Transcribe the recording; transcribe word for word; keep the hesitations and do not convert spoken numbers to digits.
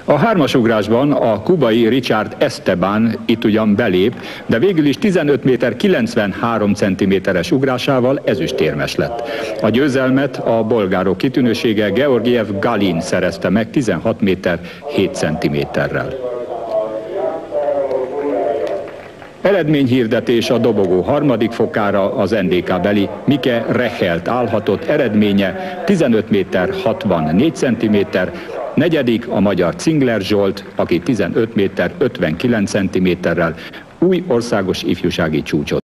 A hármasugrásban a kubai Richard Esteban itt ugyan belép, de végül is tizenöt méter kilencvenhárom centiméteres ugrásával ezüstérmes lett. A győzelmet a bolgárok kitűnősége Georgiev Galin szerezte meg tizenhat méter hét centiméterrel. Eredményhirdetés a dobogó harmadik fokára, az en dé ká-beli Mike Rechelt állhatott, eredménye tizenöt méter hatvannégy centiméter, negyedik a magyar Cingler Zsolt, aki tizenöt méter ötvenkilenc centiméterrel új országos ifjúsági csúcsot